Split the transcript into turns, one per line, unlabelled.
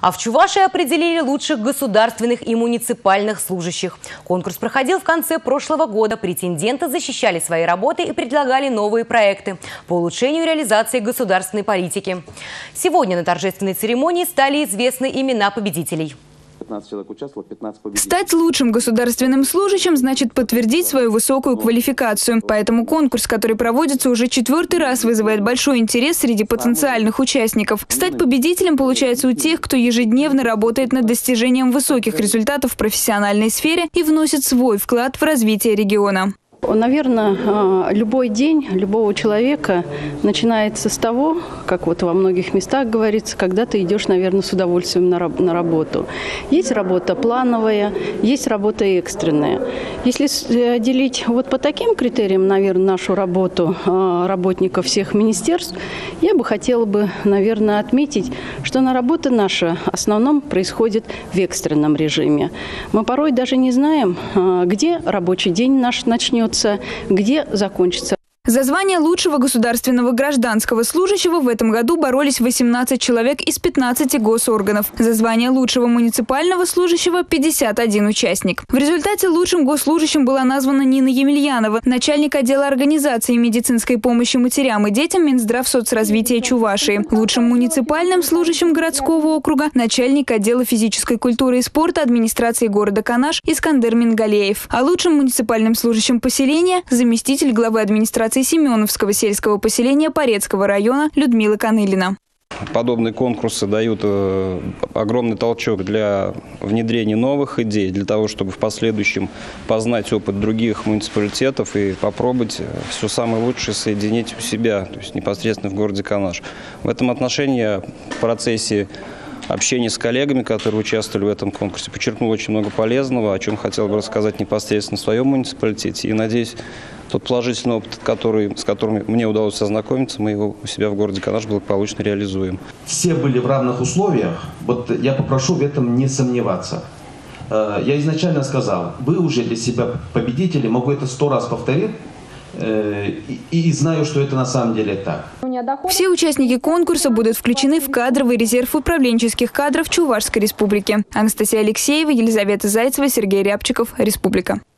А в Чувашии определили лучших государственных и муниципальных служащих. Конкурс проходил в конце прошлого года. Претенденты защищали свои работы и предлагали новые проекты по улучшению реализации государственной политики. Сегодня на торжественной церемонии стали известны имена победителей.
15 человек участвовало, 15 победителей.
Стать лучшим государственным служащим значит подтвердить свою высокую квалификацию. Поэтому конкурс, который проводится уже 4-й раз, вызывает большой интерес среди потенциальных участников. Стать победителем получается у тех, кто ежедневно работает над достижением высоких результатов в профессиональной сфере и вносит свой вклад в развитие региона.
Наверное, любой день любого человека начинается с того, как вот во многих местах говорится, когда ты идешь, наверное, с удовольствием на работу. Есть работа плановая, есть работа экстренная. Если делить вот по таким критериям, наверное, нашу работу работников всех министерств, я бы хотела бы, наверное, отметить, что работа наша в основном происходит в экстренном режиме. Мы порой даже не знаем, где рабочий день наш начнется, где закончится.
За звание лучшего государственного гражданского служащего в этом году боролись 18 человек из 15 госорганов. За звание лучшего муниципального служащего – 51 участник. В результате лучшим госслужащим была названа Нина Емельянова, начальник отдела организации медицинской помощи матерям и детям Минздравсоцразвития Чувашии. Лучшим муниципальным служащим городского округа – начальник отдела физической культуры и спорта администрации города Канаш Искандер Мингалеев. А лучшим муниципальным служащим поселения – заместитель главы администрации Семеновского сельского поселения Порецкого района Людмила Канылина.
Подобные конкурсы дают огромный толчок для внедрения новых идей, для того, чтобы в последующем познать опыт других муниципалитетов и попробовать все самое лучшее соединить у себя, то есть непосредственно в городе Канаш. В этом отношении я в процессе общения с коллегами, которые участвовали в этом конкурсе, подчеркнул очень много полезного, о чем хотел бы рассказать непосредственно в своем муниципалитете. И надеюсь, тот положительный опыт, с которым мне удалось ознакомиться, мы его у себя в городе Канаш благополучно реализуем.
Все были в равных условиях. Вот я попрошу в этом не сомневаться. Я изначально сказал, вы уже для себя победители, могу это 100 раз повторить. И знаю, что это на самом деле так.
Все участники конкурса будут включены в кадровый резерв управленческих кадров Чувашской республики. Анастасия Алексеева, Елизавета Зайцева, Сергей Рябчиков. Республика.